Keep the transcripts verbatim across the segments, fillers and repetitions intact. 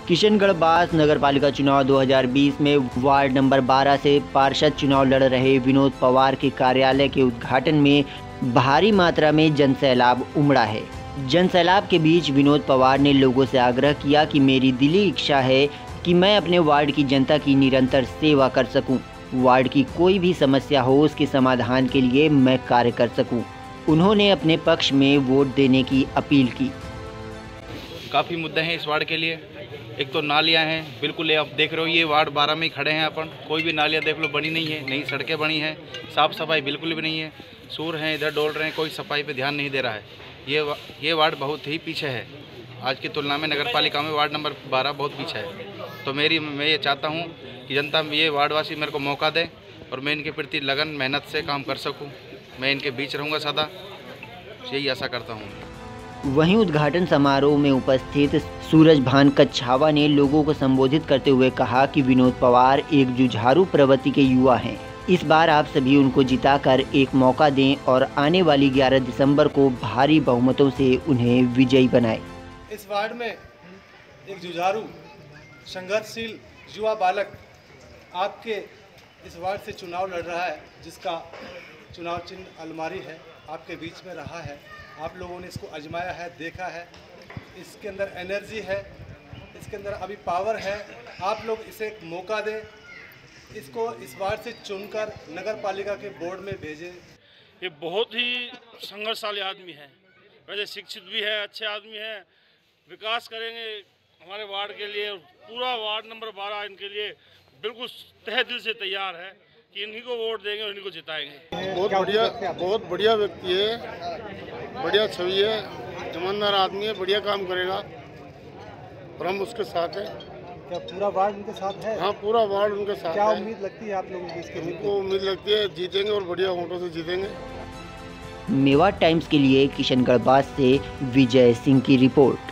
किशनगढ़ बास नगर पालिका चुनाव दो हज़ार बीस में वार्ड नंबर बारह से पार्षद चुनाव लड़ रहे विनोद पवार के कार्यालय के उद्घाटन में भारी मात्रा में जनसैलाब उमड़ा है। जनसैलाब के बीच विनोद पवार ने लोगों से आग्रह किया कि मेरी दिली इच्छा है कि मैं अपने वार्ड की जनता की निरंतर सेवा कर सकूं। वार्ड की कोई भी समस्या हो उसके समाधान के लिए मैं कार्य कर सकूं। उन्होंने अपने पक्ष में वोट देने की अपील की। काफ़ी मुद्दे हैं इस वार्ड के लिए। एक तो नालियां हैं, बिल्कुल आप देख रहे हो ये वार्ड बारह में ही खड़े हैं अपन, कोई भी नालियां देख लो बनी नहीं है, नई सड़कें बनी हैं, साफ़ सफाई बिल्कुल भी नहीं है। सूर हैं इधर डोल रहे हैं, कोई सफाई पे ध्यान नहीं दे रहा है। ये ये वार्ड बहुत ही पीछे है, आज की तुलना में नगर पालिका में वार्ड नंबर बारह बहुत पीछे है। तो मेरी मैं ये चाहता हूँ कि जनता ये वार्डवासी मेरे को मौका दें और मैं इनके प्रति लगन मेहनत से काम कर सकूँ। मैं इनके बीच रहूँगा सदा, यही आशा करता हूँ। वहीं उद्घाटन समारोह में उपस्थित सूरज भान कच्छावा ने लोगों को संबोधित करते हुए कहा कि विनोद पवार एक जुझारू प्रवृत्ति के युवा हैं। इस बार आप सभी उनको जिताकर एक मौका दें और आने वाली ग्यारह दिसंबर को भारी बहुमतों से उन्हें विजयी बनाएं। इस वार्ड में एक जुझारू संघर्षशील युवा बालक आपके इस वार्ड से चुनाव लड़ रहा है, जिसका चुनाव चिन्ह अलमारी है, आपके बीच में रहा है। आप लोगों ने इसको आजमाया है, देखा है, इसके अंदर एनर्जी है, इसके अंदर अभी पावर है। आप लोग इसे एक मौका दें, इसको इस वार्ड से चुनकर नगर पालिका के बोर्ड में भेजें। ये बहुत ही संघर्षशाली आदमी है, वैसे शिक्षित भी है, अच्छे आदमी है, विकास करेंगे हमारे वार्ड के लिए। पूरा वार्ड नंबर बारह इनके लिए बिल्कुल तहे दिल से तैयार है कि इन्हीं को वोट देंगे और इन्हीं को जिताएंगे। बहुत बढ़िया बहुत बढ़िया व्यक्ति है, बढ़िया छवि है, ईमानदार आदमी है, बढ़िया काम करेगा और हम उसके साथ हैं। क्या पूरा वार्ड उनके साथ है? हाँ, पूरा वार्ड उनके साथ क्या है। उम्मीद लगती है आप लोगों को इसके? हमको उम्मीद लगती है जीतेंगे और बढ़िया वोटों से जीतेंगे। मेवात टाइम्स के लिए किशनगढ़ बास से विजय सिंह की रिपोर्ट।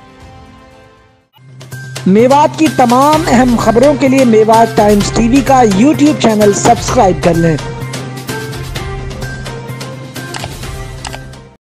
मेवात की तमाम अहम खबरों के लिए मेवात टाइम्स टीवी का यूट्यूब चैनल सब्सक्राइब कर लें